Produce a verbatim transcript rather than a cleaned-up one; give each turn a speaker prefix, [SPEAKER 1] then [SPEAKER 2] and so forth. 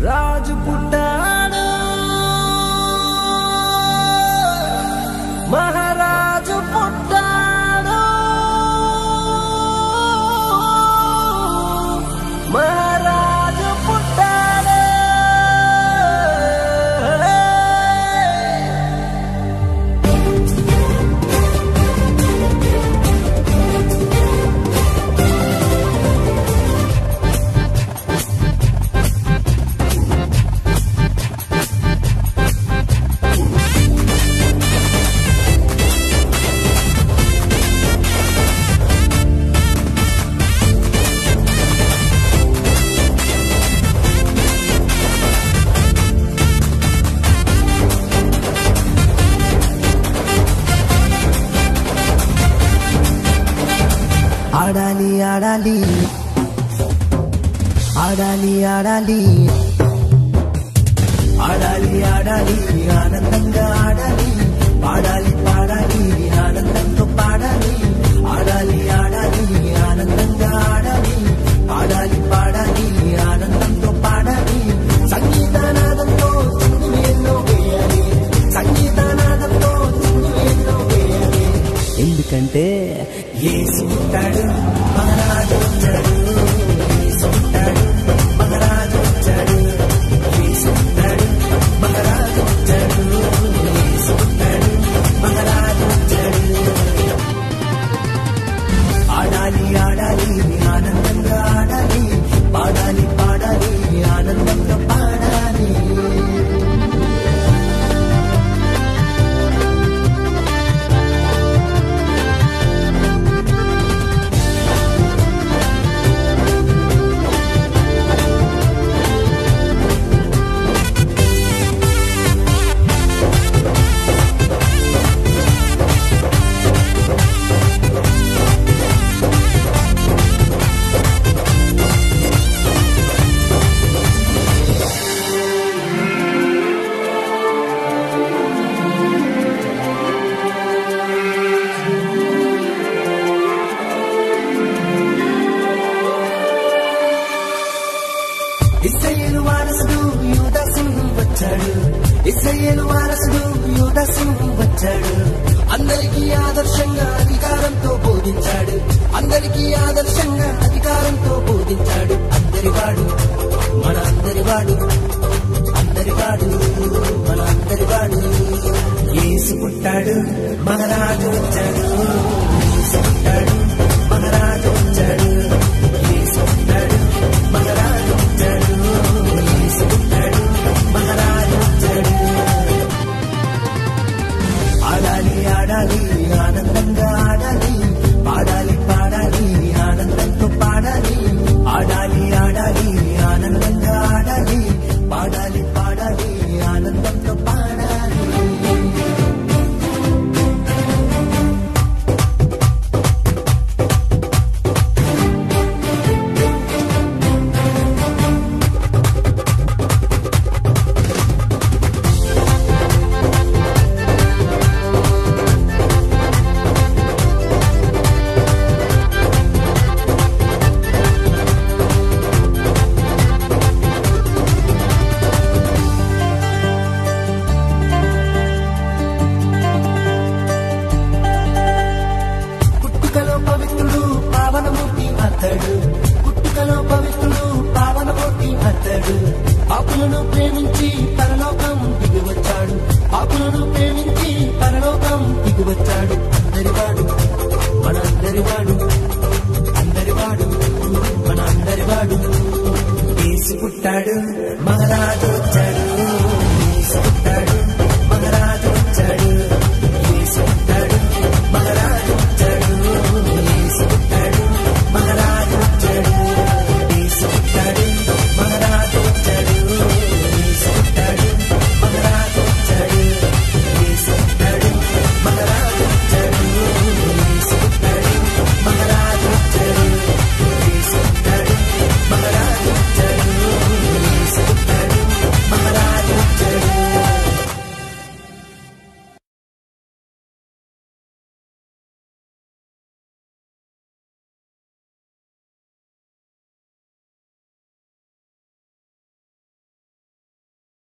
[SPEAKER 1] రాజు పుట్టాడు మహారాజు పుట్టాడు మహారాజు పుట్టాడు ఆడాలి ఆడాలి ఆడాలి ఆడాలి ఆడాలి ఆడాలి ఆనందంగా ఆడాలి పాడాలి పాడాలి ఆనందంతో పాడాలి ఆడాలి ఆడాలి ఆనందంగా ఆడాలి పాడాలి పాడాలి ఆనందంతో పాడాలి సంగీతనాదంతో చిందులేల్లో వేయాలి సంగీతనాదంతో చిందులేల్లో వేయాలి ఎందుకంటే యేసు పుట్టాడు మహారాజు వచ్చాడు యేసు పుట్టాడు మహారాజు వచ్చాడు యేసు పుట్టాడు మహారాజు వచ్చాడు యేసు పుట్టాడు మహారాజు వచ్చాడు ఆడాలి ఆడాలి ఆనందంగా ఆడాలి పాడాలి పాడాలి ఆనందంగా పాడాలి ఇశ్రాయేలు వారసుడు యూదాసు వచ్చాడు ఇశ్రాయేలు వారసుడు యూదాసు వచ్చాడు అందరికీ ఆదర్శంగా అధికారంతో బోధించాడు అందరికీ ఆదర్శంగా అధికారంతో బోధించాడు అందరివాడు మన అందరివాడు అందరివాడు మన అందరివాడు యేసు పుట్టాడు మహారాజు వచ్చాడు యేసు పుట్టాడు మహారాజు వచ్చాడు యేసు పుట్టాడు మహారాజు వచ్చాడు యేసు పుట్టాడు మహారాజు వచ్చాడు ఆడాలి ఆడాలి ఆనందంగా ఆడాలి పాడాలి పాడాలి ఆనందంతో పాడాలి ఆడాలి ఆడాలి ఆనందంగా ఆడాలి పాడాలి పాడాలి ఆనందంతో పాడాలి పుట్టుకలో పవిత్రుడు పావనమూర్తి అతడు పుట్టుకలో పవిత్రుడు పావనమూర్తి అతడు పాపులను ప్రేమించి పరలోకం దిగివచ్చాడు పాపులను ప్రేమించి పరలోకం దిగివచ్చాడు అందరివాడు మన అందరివాడు అందరివాడు మన అందరివాడు యేసు పుట్టాడు మహారాజు వచ్చాడు యేసు పుట్టాడు